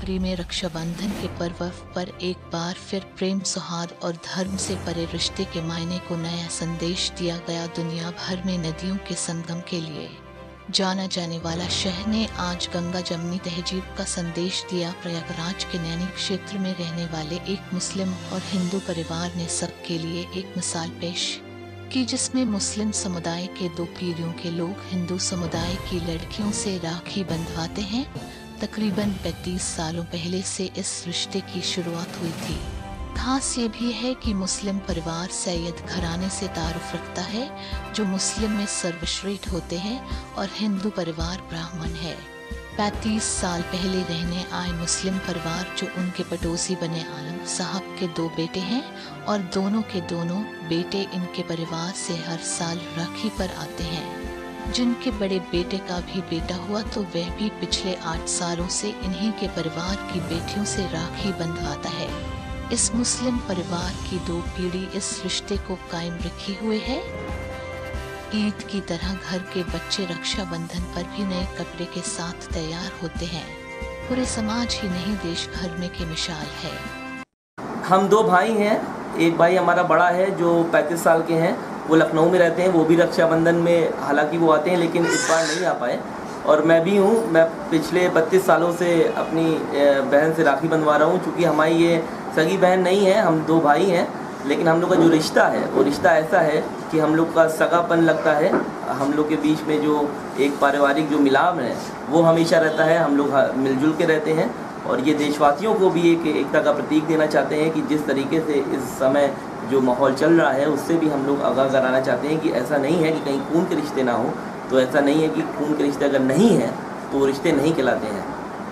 फरवरी में रक्षाबंधन के पर्व पर एक बार फिर प्रेम, सौहार्द और धर्म से परे रिश्ते के मायने को नया संदेश दिया गया। दुनिया भर में नदियों के संगम के लिए जाना जाने वाला शहर ने आज गंगा जमनी तहजीब का संदेश दिया। प्रयागराज के नैनी क्षेत्र में रहने वाले एक मुस्लिम और हिंदू परिवार ने सबके लिए एक मिसाल पेश की, जिसमें मुस्लिम समुदाय के 2 पीढ़ियों के लोग हिंदू समुदाय की लड़कियों से राखी बंधवाते हैं। तकरीबन 35 सालों पहले से इस रिश्ते की शुरुआत हुई थी। खास ये भी है कि मुस्लिम परिवार सैयद घराने से तारुफ रखता है, जो मुस्लिम में सर्वश्रेष्ठ होते हैं, और हिंदू परिवार ब्राह्मण है। 35 साल पहले रहने आए मुस्लिम परिवार, जो उनके पड़ोसी बने आलम साहब के 2 बेटे हैं, और दोनों के दोनों बेटे इनके परिवार से हर साल राखी पर आते हैं। जिनके बड़े बेटे का भी बेटा हुआ तो वह भी पिछले 8 सालों से इन्हीं के परिवार की बेटियों से राखी बंधवाता है। इस मुस्लिम परिवार की 2 पीढ़ी इस रिश्ते को कायम रखे हुए है। ईद की तरह घर के बच्चे रक्षाबंधन पर भी नए कपड़े के साथ तैयार होते हैं। पूरे समाज ही नहीं, देश भर में की मिसाल है। हम 2 भाई हैं। एक भाई हमारा बड़ा है जो 35 साल के हैं, वो लखनऊ में रहते हैं। वो भी रक्षाबंधन में हालांकि वो आते हैं, लेकिन इस बार नहीं आ पाए। और मैं भी हूँ, मैं पिछले 32 सालों से अपनी बहन से राखी बंधवा रहा हूँ। चूँकि हमारी ये सगी बहन नहीं है, हम 2 भाई हैं, लेकिन हम लोग का जो रिश्ता है वो रिश्ता ऐसा है कि हम लोग का सगापन लगता है। हम लोग के बीच में जो एक पारिवारिक जो मिलाप है वो हमेशा रहता है। हम लोग मिलजुल के रहते हैं, और ये देशवासियों को भी एक एकता का प्रतीक देना चाहते हैं कि जिस तरीके से इस समय जो माहौल चल रहा है उससे भी हम लोग आगाह कराना चाहते हैं कि ऐसा नहीं है कि कहीं खून के रिश्ते ना हो। तो ऐसा नहीं है कि खून के रिश्ते अगर नहीं हैं तो वो रिश्ते नहीं कहलाते हैं।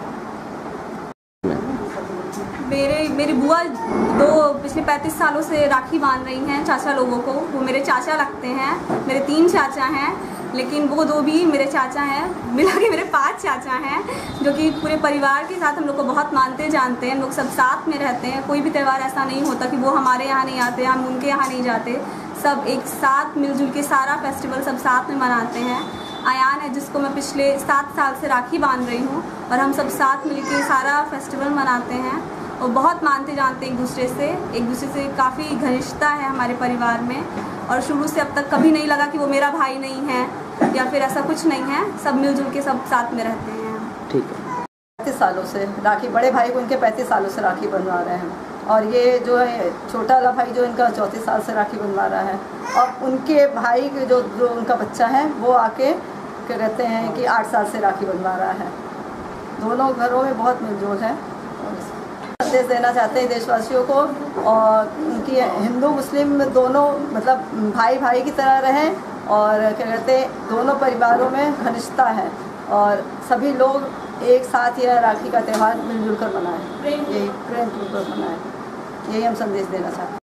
मेरी बुआ 2 पिछले 35 सालों से राखी बांध रही हैं चाचा लोगों को। वो मेरे चाचा लगते हैं। मेरे 3 चाचा हैं, लेकिन वो 2 भी मेरे चाचा हैं। मिला के मेरे 5 चाचा हैं, जो कि पूरे परिवार के साथ हम लोग को बहुत मानते जानते हैं। हम लोग सब साथ में रहते हैं। कोई भी त्यौहार ऐसा नहीं होता कि वो हमारे यहाँ नहीं आते, हम उनके यहाँ नहीं जाते। सब एक साथ मिलजुल के सारा फेस्टिवल सब साथ में मनाते हैं। आयान है जिसको मैं पिछले 7 साल से राखी बांध रही हूँ, और हम सब साथ मिलके सारा फेस्टिवल मनाते हैं और बहुत मानते जानते हैं एक दूसरे से काफ़ी घनिष्ठता है हमारे परिवार में। और शुरू से अब तक कभी नहीं लगा कि वो मेरा भाई नहीं है या फिर ऐसा कुछ नहीं है। सब मिलजुल के सब साथ में रहते हैं। ठीक है। 35 सालों से राखी, बड़े भाई को उनके 35 सालों से राखी बंधवा रहे हैं, और ये जो है छोटा वाला भाई जो इनका 34 साल से राखी बंधवा रहा है। और उनके भाई के जो उनका बच्चा है वो आके क्या कहते हैं कि 8 साल से राखी बंधवा रहा है। दोनों घरों में बहुत मिलजुल है। संदेश देना चाहते हैं देशवासियों को, और उनकी हिंदू मुस्लिम दोनों मतलब भाई भाई की तरह रहें, और क्या कहते हैं दोनों परिवारों में घनिष्ठता है, और सभी लोग एक साथ यह राखी का त्यौहार मिलजुल कर मनाएं, यही प्रेम पूर्वक मनाएं। यही हम संदेश देना चाहते हैं।